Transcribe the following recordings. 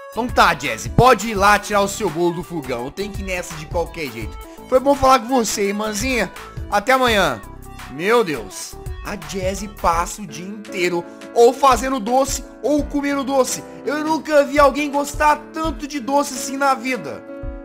Então tá, Jazzy, pode ir lá tirar o seu bolo do fogão. Eu tenho que ir nessa de qualquer jeito. Foi bom falar com você, irmãzinha. Até amanhã. Meu Deus, a Jazzy passa o dia inteiro ou fazendo doce ou comendo doce. Eu nunca vi alguém gostar tanto de doce assim na vida.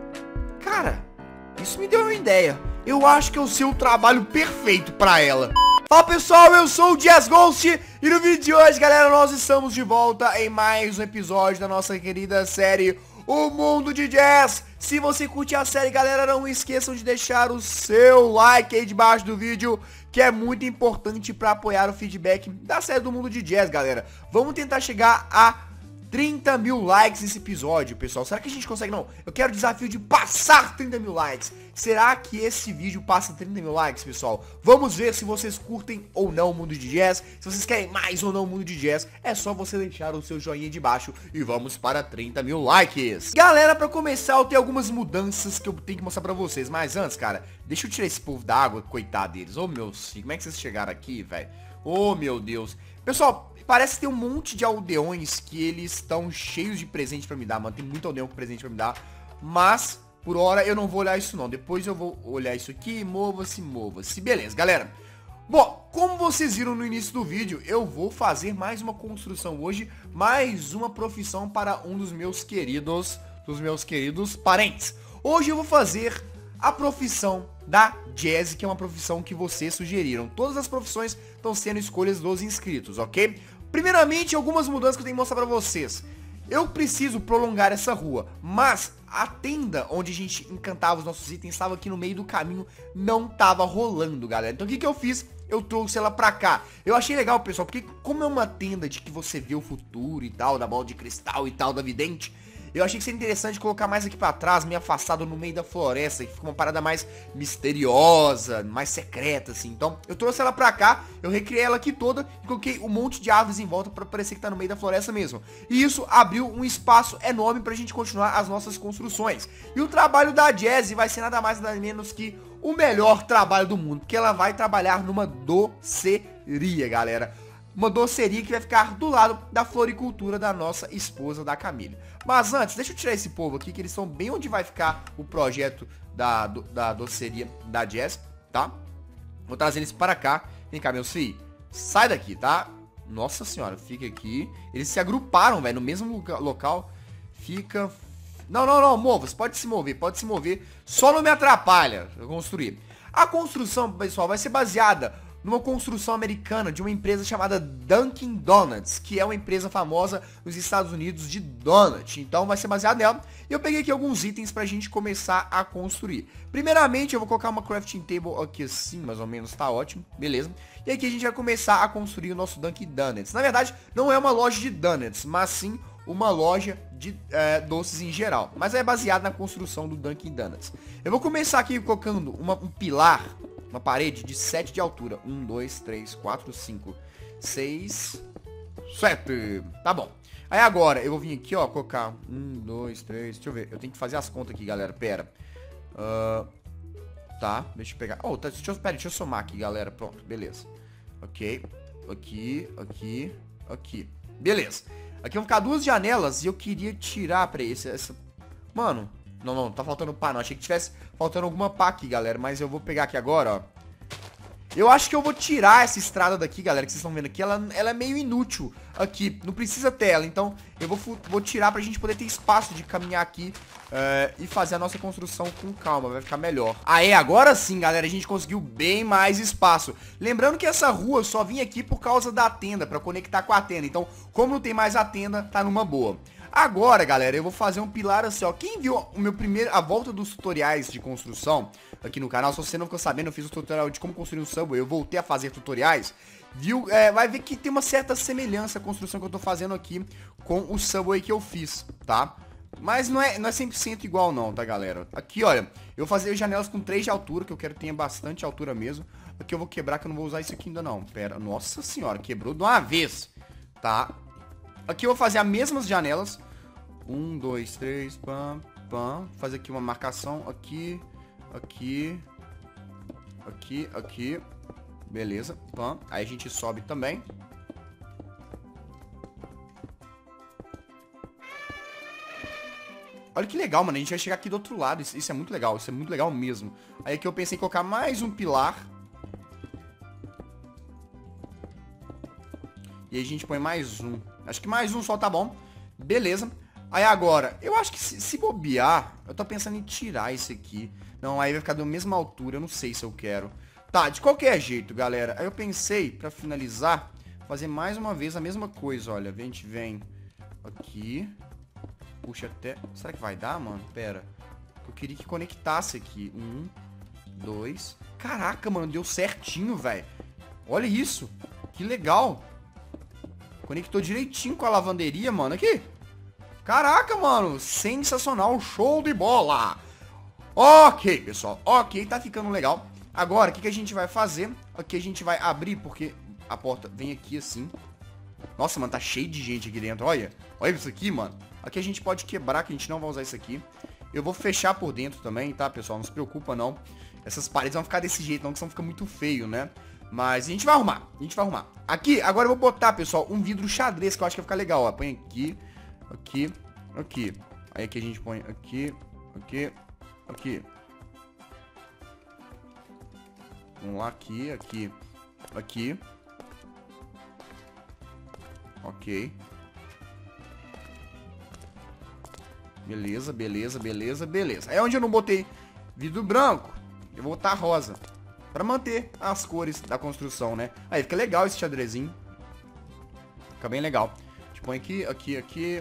Cara, isso me deu uma ideia. Eu acho que eu sei o trabalho perfeito pra ela. Fala pessoal, eu sou o Jazz Ghost e no vídeo de hoje, galera, nós estamos de volta em mais um episódio da nossa querida série O Mundo de Jazz. Se você curte a série, galera, não esqueçam de deixar o seu like aí debaixo do vídeo, que é muito importante pra apoiar o feedback da série do Mundo de Jazz, galera. Vamos tentar chegar a 30 mil likes nesse episódio, pessoal. Será que a gente consegue? Não, eu quero o desafio de passar 30 mil likes. Será que esse vídeo passa 30 mil likes, pessoal? Vamos ver se vocês curtem ou não o Mundo de Jazz. Se vocês querem mais ou não o Mundo de Jazz, é só você deixar o seu joinha de baixo e vamos para 30 mil likes. Galera, pra começar, eu tenho algumas mudanças que eu tenho que mostrar pra vocês. Mas antes, cara, deixa eu tirar esse povo da água, coitado deles. Ô, meus filhos, como é que vocês chegaram aqui, velho? Ô, meu Deus. Pessoal, parece ter um monte de aldeões que eles estão cheios de presente pra me dar, mano. Tem muito aldeão com presente pra me dar. Mas, por hora, eu não vou olhar isso não. Depois eu vou olhar isso aqui. Mova-se, mova-se. Beleza, galera. Bom, como vocês viram no início do vídeo, eu vou fazer mais uma construção hoje. Mais uma profissão para um dos meus queridos parentes. Hoje eu vou fazer a profissão da Jazzy, que é uma profissão que vocês sugeriram. Todas as profissões estão sendo escolhas dos inscritos, ok? Primeiramente, algumas mudanças que eu tenho que mostrar pra vocês. Eu preciso prolongar essa rua, mas a tenda onde a gente encantava os nossos itens estava aqui no meio do caminho, não tava rolando, galera. Então o que eu fiz? Eu trouxe ela pra cá. Eu achei legal, pessoal, porque como é uma tenda de que você vê o futuro e tal, da bola de cristal e tal, da vidente, eu achei que seria interessante colocar mais aqui pra trás, meio afastado no meio da floresta, que fica uma parada mais misteriosa, mais secreta, assim. Então, eu trouxe ela pra cá, eu recriei ela aqui toda e coloquei um monte de árvores em volta pra parecer que tá no meio da floresta mesmo. E isso abriu um espaço enorme pra gente continuar as nossas construções. E o trabalho da Jazzy vai ser nada mais nada menos que o melhor trabalho do mundo, porque ela vai trabalhar numa doceria, galera. Uma doceria que vai ficar do lado da floricultura da nossa esposa, da Camille. Mas antes, deixa eu tirar esse povo aqui, que eles são bem onde vai ficar o projeto da doceria da Jazz, tá? Vou trazer eles para cá. Vem cá, meus filhos. Sai daqui, tá? Nossa senhora, fica aqui. Eles se agruparam, velho, no mesmo local. Fica... Não, mova, você pode se mover. Só não me atrapalha eu construir. A construção, pessoal, vai ser baseada numa construção americana de uma empresa chamada Dunkin' Donuts, que é uma empresa famosa nos Estados Unidos de donut. Então vai ser baseado nela. E eu peguei aqui alguns itens pra gente começar a construir. Primeiramente, eu vou colocar uma crafting table aqui assim, mais ou menos, tá ótimo, beleza. E aqui a gente vai começar a construir o nosso Dunkin' Donuts. Na verdade, não é uma loja de donuts, mas sim uma loja de doces em geral. Mas é baseado na construção do Dunkin' Donuts. Eu vou começar aqui colocando um pilar, uma parede de 7 de altura. 1, 2, 3, 4, 5, 6, 7. Tá bom. Aí agora eu vou vir aqui, ó, colocar 1, 2, 3, deixa eu ver. Eu tenho que fazer as contas aqui, galera. Pera. Tá, deixa eu pegar. Oh, deixa eu somar aqui, galera. Pronto, beleza. Ok. Aqui. Beleza. Aqui vão ficar duas janelas e eu queria tirar pra essa... Mano, não, tá faltando pá, não. Achei que tivesse faltando alguma pá aqui, galera. Mas eu vou pegar aqui agora, ó. Eu acho que eu vou tirar essa estrada daqui, galera, que vocês estão vendo aqui. Ela é meio inútil aqui. Não precisa tela. Então, eu vou tirar pra gente poder ter espaço de caminhar aqui e fazer a nossa construção com calma. Vai ficar melhor. Aê, agora sim, galera, a gente conseguiu bem mais espaço. Lembrando que essa rua só vinha aqui por causa da tenda, pra conectar com a tenda. Então, como não tem mais a tenda, tá numa boa. Agora, galera, eu vou fazer um pilar assim, ó. Quem viu a volta dos tutoriais de construção aqui no canal, se você não ficou sabendo, eu fiz um tutorial de como construir um Subway, eu voltei a fazer tutoriais, viu? Vai ver que tem uma certa semelhança a construção que eu tô fazendo aqui com o Subway que eu fiz, tá? Mas não é 100% igual não, tá, galera? Aqui, olha, eu vou fazer janelas com 3 de altura, que eu quero que tenha bastante altura mesmo. Aqui eu vou quebrar, que eu não vou usar isso aqui ainda não. Pera, nossa senhora, quebrou de uma vez, tá? Aqui eu vou fazer as mesmas janelas. 1, 2, 3, pam. Fazer aqui uma marcação. Aqui. Beleza, pam. Aí a gente sobe também. Olha que legal, mano. A gente vai chegar aqui do outro lado. Isso é muito legal. Isso é muito legal mesmo. Aí aqui eu pensei em colocar mais um pilar. E aí a gente põe mais um. Acho que mais um só tá bom. Beleza. Aí agora, eu acho que se bobear, eu tô pensando em tirar esse aqui. Não, aí vai ficar da mesma altura. Eu não sei se eu quero. Tá, de qualquer jeito, galera. Aí eu pensei, pra finalizar, fazer mais uma vez a mesma coisa. Olha, a gente vem aqui. Puxa até... Será que vai dar, mano? Pera. Eu queria que conectasse aqui. 1, 2... Caraca, mano, deu certinho, velho. Olha isso. Que legal. Conectou direitinho com a lavanderia, mano. Aqui. Caraca, mano. Sensacional. Show de bola. Ok, pessoal. Ok, tá ficando legal. Agora, o que a gente vai fazer? Aqui a gente vai abrir, porque a porta vem aqui assim. Nossa, mano, tá cheio de gente aqui dentro. Olha. Olha isso aqui, mano. Aqui a gente pode quebrar, que a gente não vai usar isso aqui. Eu vou fechar por dentro também, tá, pessoal? Não se preocupa, não. Essas paredes vão ficar desse jeito, não, que senão fica muito feio, né? Mas a gente vai arrumar. A gente vai arrumar. Aqui, agora eu vou botar, pessoal, um vidro xadrez, que eu acho que vai ficar legal, ó. Põe aqui, aqui, aqui. Aí aqui a gente põe aqui, aqui, aqui. Vamos lá, aqui, aqui, aqui. Ok. Beleza, beleza, beleza, beleza. Aí onde eu não botei vidro branco, eu vou botar rosa. Pra manter as cores da construção, né? Aí fica legal esse xadrezinho. Fica bem legal. A gente põe aqui, aqui, aqui.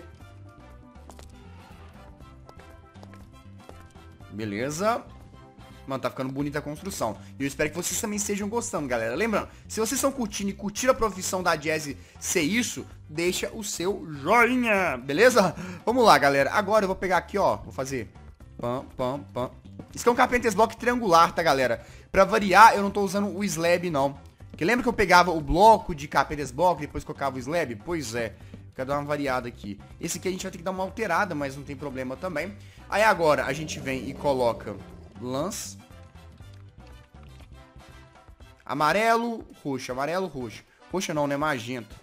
Beleza. Mano, tá ficando bonita a construção. E eu espero que vocês também estejam gostando, galera. Lembrando, se vocês estão curtindo e curtiram a profissão da Jazzy ser isso, deixa o seu joinha, beleza? Vamos lá, galera. Agora eu vou pegar aqui, ó. Vou fazer pam, pam, pam. Isso aqui é um Carpenter's Block triangular, tá, galera? Pra variar, eu não tô usando o slab, não. Porque lembra que eu pegava o bloco de Carpenter's Block e depois colocava o slab? Pois é. Quero dar uma variada aqui. Esse aqui a gente vai ter que dar uma alterada, mas não tem problema também. Aí agora a gente vem e coloca... lãs. Amarelo, roxo. Amarelo, roxo. Roxo não, né? Magenta.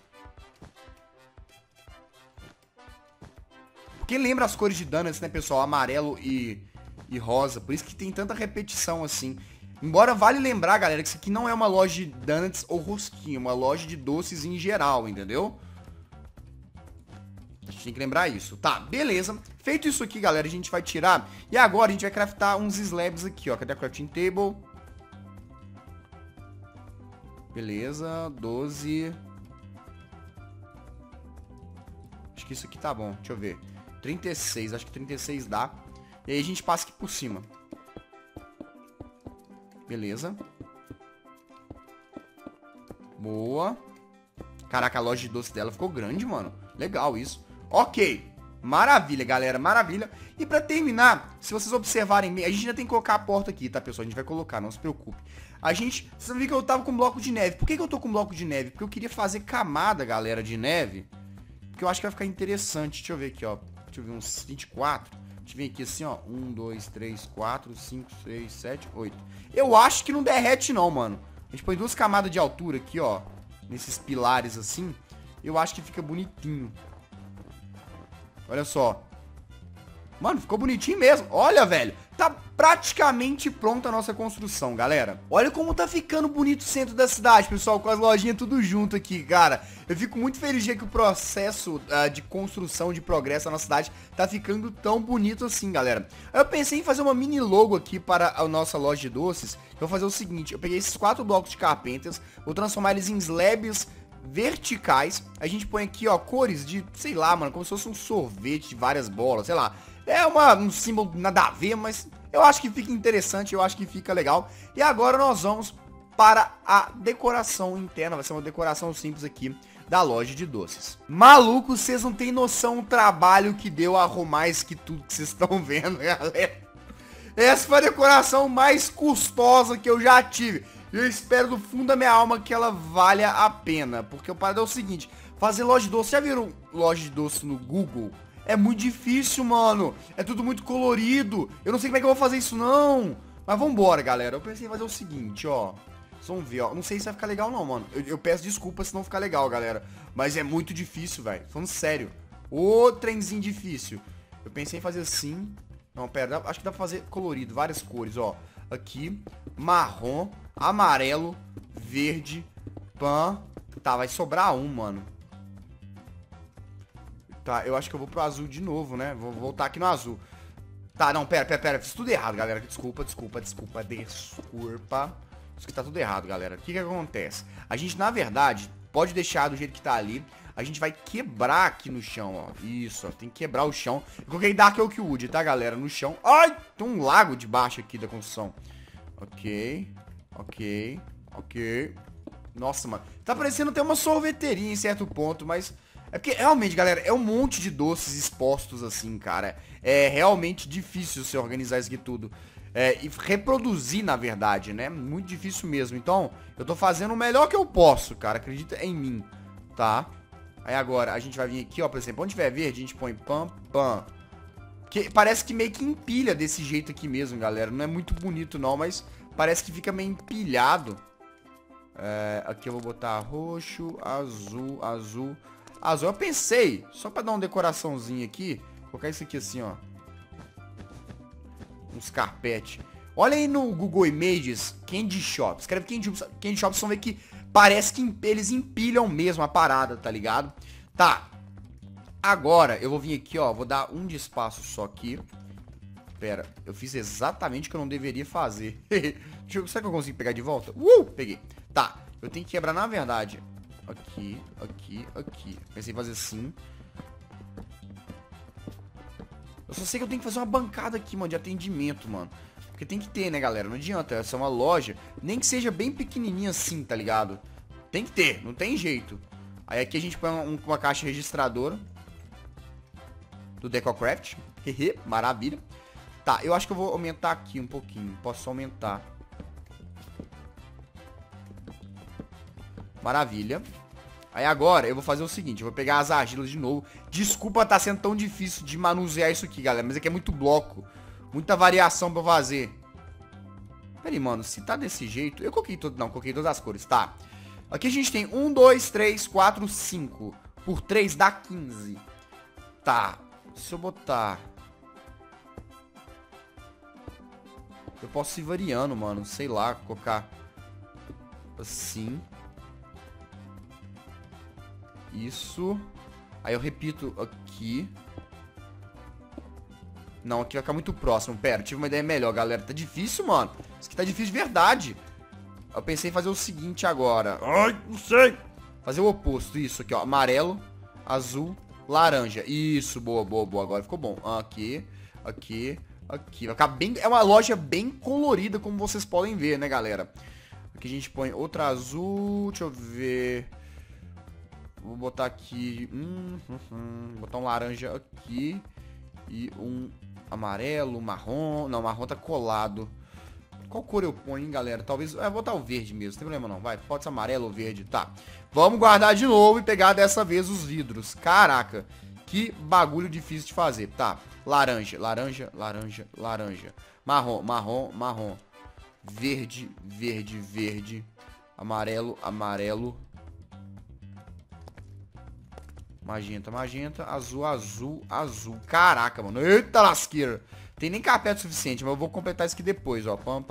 Porque lembra as cores de Donuts, né, pessoal? Amarelo e rosa. Por isso que tem tanta repetição assim. Embora vale lembrar, galera, que isso aqui não é uma loja de Donuts ou rosquinha. É uma loja de doces em geral, entendeu? A gente tem que lembrar isso. Tá, beleza. Feito isso aqui, galera, a gente vai tirar. E agora a gente vai craftar uns slabs aqui, ó. Cadê a crafting table? Beleza, 12. Acho que isso aqui tá bom. Deixa eu ver. 36, acho que 36 dá. E aí a gente passa aqui por cima. Beleza. Boa. Caraca, a loja de doce dela ficou grande, mano. Legal isso. Ok. Maravilha, galera. Maravilha. E pra terminar, se vocês observarem bem, a gente ainda tem que colocar a porta aqui, tá, pessoal? A gente vai colocar, não se preocupe. Vocês vão ver que eu tava com bloco de neve. Por que eu tô com bloco de neve? Porque eu queria fazer camada, galera, de neve. Porque eu acho que vai ficar interessante. Deixa eu ver aqui, ó. Deixa eu ver uns 24. Deixa eu ver aqui assim, ó. 1, 2, 3, 4, 5, 6, 7, 8. Eu acho que não derrete não, mano. A gente põe 2 camadas de altura aqui, ó. Nesses pilares assim. Eu acho que fica bonitinho. Olha só. Mano, ficou bonitinho mesmo. Olha, velho. Tá praticamente pronta a nossa construção, galera. Olha como tá ficando bonito o centro da cidade, pessoal. Com as lojinhas tudo junto aqui, cara. Eu fico muito feliz de ver que o processo de construção, de progresso da nossa cidade tá ficando tão bonito assim, galera. Eu pensei em fazer uma mini logo aqui para a nossa loja de doces. Eu vou fazer o seguinte. Eu peguei esses 4 blocos de Carpenters. Vou transformar eles em slabs verticais. A gente põe aqui, ó, cores de, sei lá, mano, como se fosse um sorvete de várias bolas, sei lá. É um símbolo nada a ver, mas eu acho que fica interessante, eu acho que fica legal. E agora nós vamos para a decoração interna. Vai ser uma decoração simples aqui da loja de doces. Maluco, vocês não tem noção do trabalho que deu a arrumar isso aqui tudo que vocês estão vendo, galera. Essa foi a decoração mais custosa que eu já tive. E eu espero do fundo da minha alma que ela valha a pena. Porque o parado é o seguinte, fazer loja de doce, já viram loja de doce no Google? É muito difícil, mano. É tudo muito colorido. Eu não sei como é que eu vou fazer isso, não. Mas vambora, galera. Eu pensei em fazer o seguinte, ó. Vocês vão ver, ó. Não sei se vai ficar legal, não, mano. Eu peço desculpa se não ficar legal, galera. Mas é muito difícil, velho. Falando sério. Ô, trenzinho difícil. Eu pensei em fazer assim. Não, pera, acho que dá pra fazer colorido, várias cores, ó. Aqui, marrom, amarelo, verde, pan. Tá, vai sobrar um, mano. Tá, eu acho que eu vou pro azul de novo, né? Vou voltar aqui no azul. Tá, não, pera. Fiz tudo errado, galera. Desculpa. Isso que tá tudo errado, galera. O que acontece? A gente, na verdade, pode deixar do jeito que tá ali. A gente vai quebrar aqui no chão, ó. Isso, ó. Tem que quebrar o chão. Eu coloquei Dark Oakwood, tá, galera? No chão. Ai! Tem um lago debaixo aqui da construção. Ok. Nossa, mano. Tá parecendo até uma sorveteria em certo ponto, mas... É porque, realmente, galera, é um monte de doces expostos assim, cara. É realmente difícil você organizar isso aqui tudo. E reproduzir, na verdade, né? Muito difícil mesmo. Então, eu tô fazendo o melhor que eu posso, cara. Acredita em mim, tá? Aí agora, a gente vai vir aqui, ó, por exemplo, onde tiver verde, a gente põe pam. Que parece que meio que empilha desse jeito aqui mesmo, galera. Não é muito bonito, não, mas parece que fica meio empilhado. Aqui eu vou botar roxo, azul. Eu pensei, só pra dar uma decoraçãozinha aqui, colocar isso aqui assim, ó. Uns carpete. Olha aí no Google Images, Candy Shop. Escreve Candy Shop, vocês vão ver que parece que eles empilham mesmo a parada, tá ligado? Tá. Agora, eu vou vir aqui, ó, vou dar um de espaço só aqui. Pera, eu fiz exatamente o que eu não deveria fazer. Será que eu consigo pegar de volta? Peguei. Tá, eu tenho que quebrar, na verdade... Aqui. Pensei em fazer assim. Eu só sei que eu tenho que fazer uma bancada aqui, mano, de atendimento, mano. Porque tem que ter, né, galera? Não adianta, essa é uma loja. Nem que seja bem pequenininha assim, tá ligado? Tem que ter, não tem jeito. Aí aqui a gente põe uma caixa registradora. Do DecoCraft. Maravilha. Tá, eu acho que eu vou aumentar aqui um pouquinho. Posso aumentar. Maravilha. Aí agora eu vou fazer o seguinte, eu vou pegar as argilas de novo. Desculpa tá sendo tão difícil de manusear isso aqui, galera, mas é que é muito bloco. Muita variação pra fazer. Pera aí, mano, se tá desse jeito... Eu coloquei todo... Não, coloquei todas as cores, tá. Aqui a gente tem 1, 2, 3, 4, 5. Por 3 dá 15. Tá. Se eu botar... Eu posso ir variando, mano. Sei lá, colocar... Assim... Isso. Aí eu repito aqui. Não, aqui vai ficar muito próximo. Pera, tive uma ideia melhor, galera. Tá difícil, mano. Isso aqui tá difícil de verdade. Eu pensei em fazer o seguinte agora. Ai, não sei. Fazer o oposto. Isso aqui, ó. Amarelo, azul, laranja. Isso, boa. Agora ficou bom. Aqui. Vai ficar bem... É uma loja bem colorida, como vocês podem ver, né, galera? Aqui a gente põe outra azul. Deixa eu ver... Vou botar aqui... botar um laranja aqui. E um amarelo, marrom... Não, marrom tá colado. Qual cor eu ponho, hein, galera? Talvez... vou botar o verde mesmo, não tem problema não. Vai, pode ser amarelo ou verde. Tá. Vamos guardar de novo e pegar dessa vez os vidros. Caraca. Que bagulho difícil de fazer. Tá. Laranja. Marrom. Verde. Amarelo. Magenta, azul. Caraca, mano. Eita lasqueira. Tem nem carpete suficiente, mas eu vou completar isso aqui depois, ó. Pam.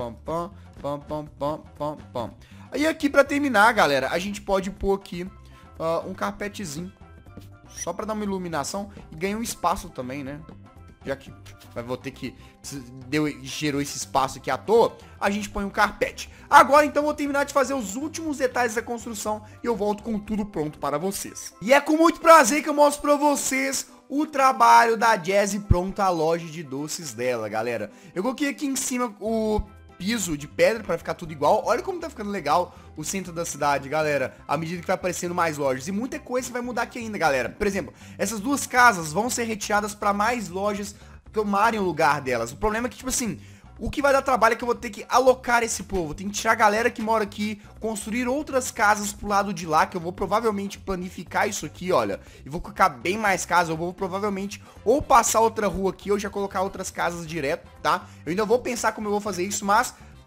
Aí aqui pra terminar, galera, a gente pode pôr aqui um carpetezinho. Só pra dar uma iluminação e ganhar um espaço também, né? Já que vou ter que... gerou esse espaço aqui à toa, a gente põe um carpete. Agora, então, vou terminar de fazer os últimos detalhes da construção e eu volto com tudo pronto para vocês. E é com muito prazer que eu mostro pra vocês o trabalho da Jazzy pronto, a loja de doces dela, galera. Eu coloquei aqui em cima o piso de pedra para ficar tudo igual. Olha como tá ficando legal o centro da cidade, galera, à medida que vai aparecendo mais lojas. E muita coisa vai mudar aqui ainda, galera. Por exemplo, essas duas casas vão ser retiradas para mais lojas tomarem o lugar delas. O problema é que, tipo assim, o que vai dar trabalho é que eu vou ter que alocar esse povo. Tem que tirar a galera que mora aqui, construir outras casas pro lado de lá, que eu vou provavelmente planificar isso aqui, olha. E vou colocar bem mais casas. Eu vou provavelmente ou passar outra rua aqui, ou já colocar outras casas direto, tá? Eu ainda vou pensar como eu vou fazer isso, mas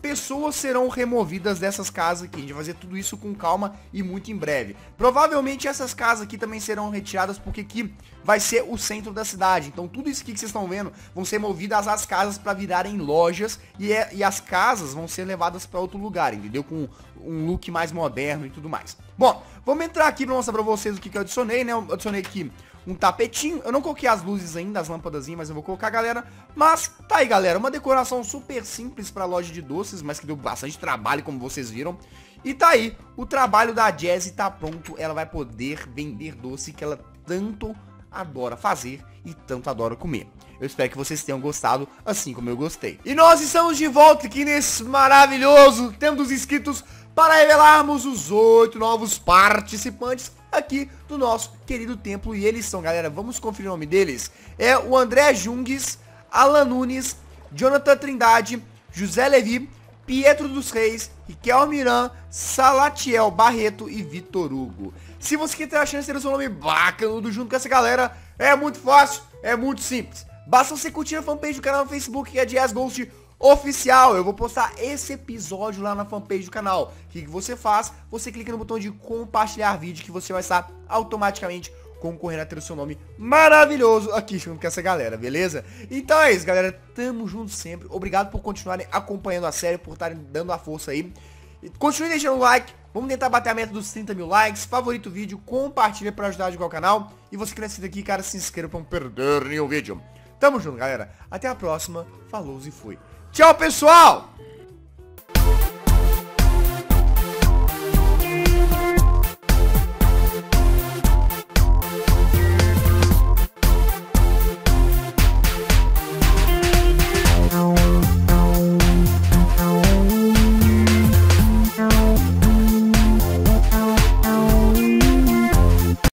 pessoas serão removidas dessas casas aqui. A gente vai fazer tudo isso com calma e muito em breve. Provavelmente essas casas aqui também serão retiradas, porque aqui vai ser o centro da cidade. Então tudo isso aqui que vocês estão vendo vão ser movidas às casas para virarem lojas. E as casas vão ser levadas para outro lugar, entendeu? Com um look mais moderno e tudo mais. Bom, vamos entrar aqui para mostrar para vocês o que eu adicionei, né? Eu adicionei aqui um tapetinho. Eu não coloquei as luzes ainda, as lâmpadas, mas eu vou colocar, galera. Mas tá aí, galera, uma decoração super simples pra loja de doces, mas que deu bastante trabalho, como vocês viram. E tá aí, o trabalho da Jessie tá pronto. Ela vai poder vender doce que ela tanto adora fazer e tanto adora comer. Eu espero que vocês tenham gostado, assim como eu gostei. E nós estamos de volta aqui nesse maravilhoso tempo dos inscritos para revelarmos os 8 novos participantes aqui do nosso querido templo. E eles são, galera, vamos conferir o nome deles. É o André Jungues, Alan Nunes, Jonathan Trindade, José Levi, Pietro dos Reis, Riquel Miran, Salatiel Barreto e Vitor Hugo. Se você quer ter a chance de ter o seu nome bacana junto com essa galera, é muito fácil, é muito simples. Basta você curtir a fanpage do canal no Facebook, que é Jazz Ghost Oficial. Eu vou postar esse episódio lá na fanpage do canal. O que você faz? Você clica no botão de compartilhar vídeo, que você vai estar automaticamente concorrendo a ter o seu nome maravilhoso aqui junto com essa galera, beleza? Então é isso, galera. Tamo junto sempre. Obrigado por continuarem acompanhando a série, por estarem dando a força aí. Continue deixando o like. Vamos tentar bater a meta dos 30 mil likes. Favorita o vídeo, compartilha pra ajudar a divulgar o canal. E você que não é inscrito aqui, cara, se inscreva pra não perder nenhum vídeo. Tamo junto, galera. Até a próxima. Falou e fui. Tchau, pessoal!